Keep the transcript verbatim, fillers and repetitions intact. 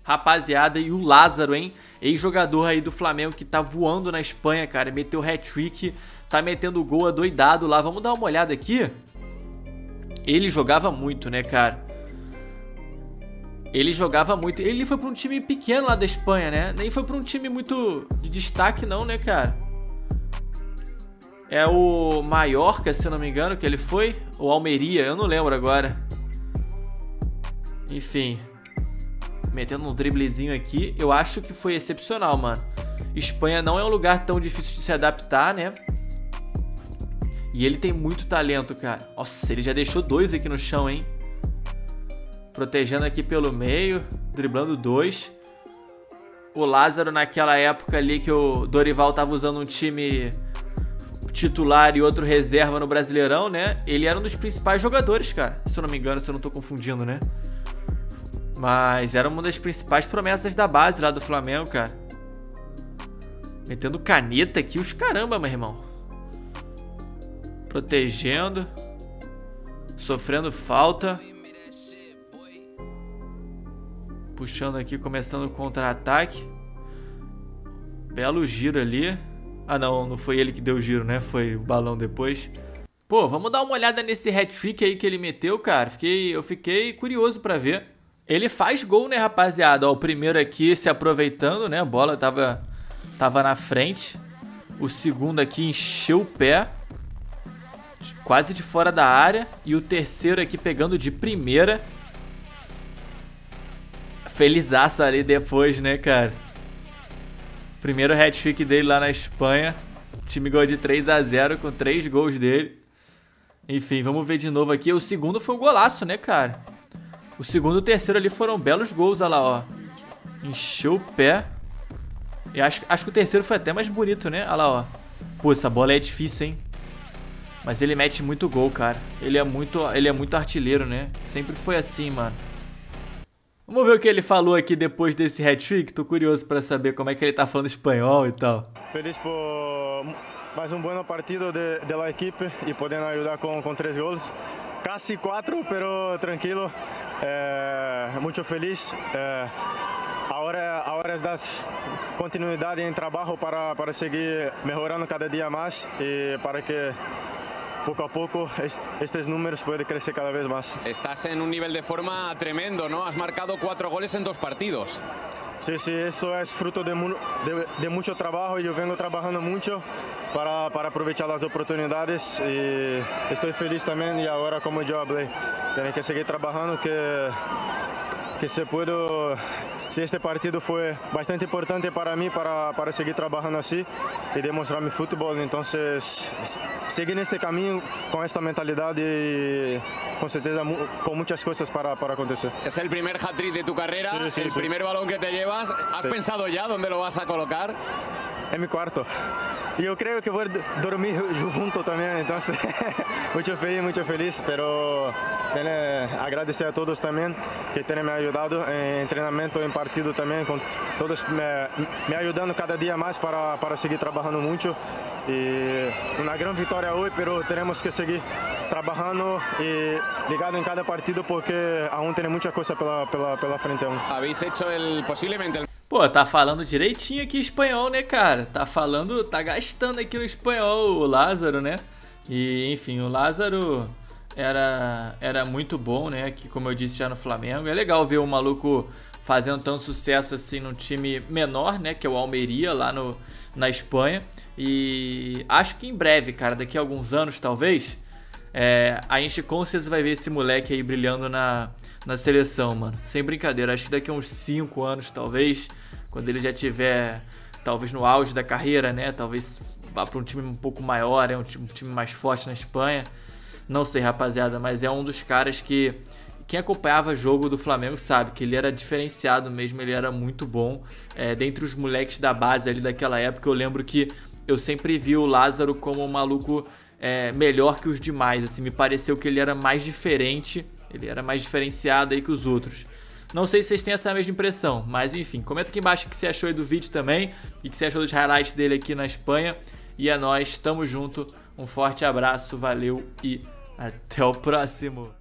rapaziada. E o Lázaro, hein? Ex-jogador aí do Flamengo que tá voando na Espanha, cara. Meteu hat-trick, tá metendo gol adoidado lá. Vamos dar uma olhada aqui. Ele jogava muito, né, cara? Ele jogava muito. Ele foi pra um time pequeno lá da Espanha, né? Nem foi pra um time muito de destaque não, né, cara? É o Mallorca, se eu não me engano, que ele foi. Ou Almeria, eu não lembro agora. Enfim. Metendo um driblezinho aqui. Eu acho que foi excepcional, mano. Espanha não é um lugar tão difícil de se adaptar, né? E ele tem muito talento, cara. Nossa, ele já deixou dois aqui no chão, hein? Protegendo aqui pelo meio. Driblando dois. O Lázaro naquela época ali que o Dorival tava usando um time titular e outro reserva no Brasileirão, né? Ele era um dos principais jogadores, cara. Se eu não me engano, se eu não tô confundindo, né? Mas era uma das principais promessas da base lá do Flamengo, cara. Metendo caneta aqui, os caramba, meu irmão. Protegendo. Sofrendo falta. Puxando aqui, começando o contra-ataque. Belo giro ali. Ah, não, não foi ele que deu o giro, né? Foi o balão depois. Pô, vamos dar uma olhada nesse hat-trick aí que ele meteu, cara. Fiquei, eu fiquei curioso pra ver. Ele faz gol, né, rapaziada? Ó, o primeiro aqui se aproveitando, né? A bola tava, tava na frente. O segundo aqui encheu o pé. Quase de fora da área. E o terceiro aqui pegando de primeira. Felizaço ali depois, né, cara? Primeiro hat-trick dele lá na Espanha. O time ganhou de três a zero com três gols dele. Enfim, vamos ver de novo aqui. O segundo foi um golaço, né, cara? O segundo e o terceiro ali foram belos gols, olha lá, ó. Encheu o pé. E acho, acho que o terceiro foi até mais bonito, né? Olha lá, ó. Pô, essa bola é difícil, hein? Mas ele mete muito gol, cara. Ele é muito, ele é muito artilheiro, né? Sempre foi assim, mano. Vamos ver o que ele falou aqui depois desse hat-trick. Tô curioso pra saber como é que ele tá falando espanhol e tal. Feliz por mais um bom partido de, de la equipe e podendo ajudar com, com três gols. Casi quatro, pero tranquilo. É, muito feliz. É, agora, agora é dar continuidade em trabalho para, para seguir melhorando cada dia mais e para que poco a poco estos números pueden crecer cada vez más. Estás en un nivel de forma tremendo, ¿no? Has marcado cuatro goles en dos partidos. Sí, sí, eso es fruto de, de, de mucho trabajo y yo vengo trabajando mucho para, para aprovechar las oportunidades y estoy feliz también y ahora como yo hablé, tengo que seguir trabajando que, que se puedo... Si este partido fue bastante importante para mí, para, para seguir trabajando así y demostrar mi fútbol, entonces seguir en este camino con esta mentalidad y con certeza con muchas cosas para, para acontecer. Es el primer hat-trick de tu carrera, sí, sí, el sí. primer balón que te llevas. ¿Has sí. pensado ya dónde lo vas a colocar? En mi cuarto. Y yo creo que voy a dormir junto también, entonces mucho feliz, mucho feliz, pero tiene, agradecer a todos también que tienen me ayudado en entrenamiento, en partido también, con todos me, me ayudando cada día más para, para seguir trabajando mucho. Y una gran victoria hoy, pero tenemos que seguir trabajando y ligado en cada partido porque aún tiene mucha cosa pela, pela, pela frente aún. Habéis hecho el posiblemente el... Pô, tá falando direitinho aqui espanhol, né, cara? Tá falando, tá gastando aqui no espanhol o Lázaro, né? E, enfim, o Lázaro era, era muito bom, né? Que, como eu disse já no Flamengo. É legal ver o maluco fazendo tanto sucesso assim num time menor, né? Que é o Almeria, lá no, na Espanha. E acho que em breve, cara, daqui a alguns anos, talvez, é, a gente com certeza vai ver esse moleque aí brilhando na, na seleção, mano. Sem brincadeira, acho que daqui a uns cinco anos, talvez, quando ele já tiver, talvez no auge da carreira, né? Talvez vá para um time um pouco maior, é um time, um time mais forte na Espanha. Não sei, rapaziada, mas é um dos caras que... Quem acompanhava o jogo do Flamengo sabe que ele era diferenciado mesmo, ele era muito bom. É, dentre os moleques da base ali daquela época, eu lembro que eu sempre vi o Lázaro como um maluco é, melhor que os demais. Assim, me pareceu que ele era mais diferente, ele era mais diferenciado aí que os outros. Não sei se vocês têm essa mesma impressão, mas enfim, comenta aqui embaixo o que você achou aí do vídeo também e o que você achou dos highlights dele aqui na Espanha. E é nóis, tamo junto, um forte abraço, valeu e até o próximo.